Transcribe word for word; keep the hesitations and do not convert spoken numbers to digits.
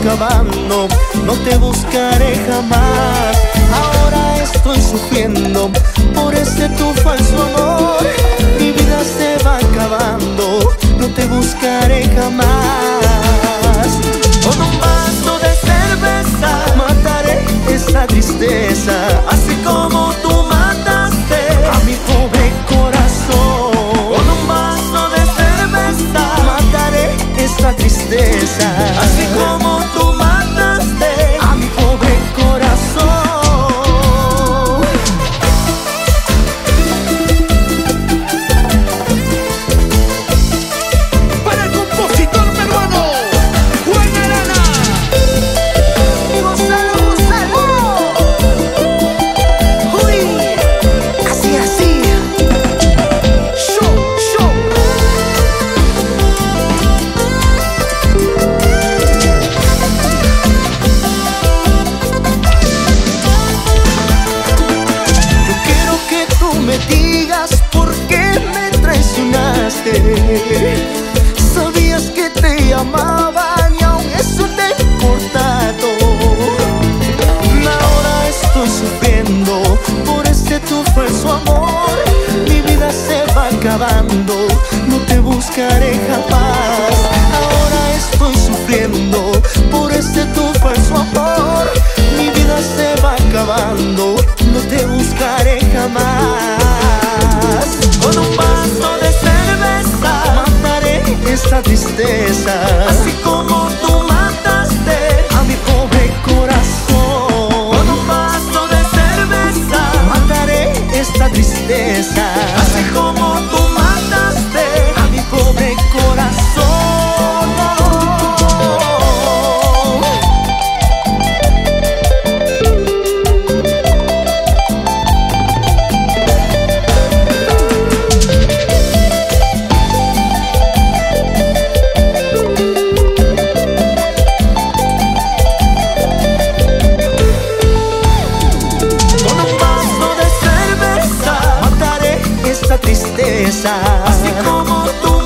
acabando, no te buscaré jamás. Ahora estoy sufriendo por ese tu falso amor. Mi vida se va acabando, no te buscaré jamás. Con un vaso de cerveza mataré esta tristeza, así como tú mataste a mi pobre corazón. Con un vaso de cerveza mataré esta tristeza, así como tú mataste a mi pobre corazón. Para el compositor peruano Juan Arana. Y gozalo, gozalo. Uy, así, así. Show, show. Yo quiero que tú me digas por qué me traicionaste. Sabías que te amaban y aún eso te ha importado. Ahora estoy sufriendo por ese tu falso amor. Mi vida se va acabando, no te buscaré jamás. Ahora estoy sufriendo por ese tu falso amor. Mi vida se va acabando, no te buscaré jamás. Con un vaso de cerveza mataré esta tristeza, así como tú mataste a mi pobre corazón. Con un vaso de cerveza mataré esta tristeza, así como tú mataste a mi pobre corazón. Con un vaso de cerveza mataré esta tristeza, así como tú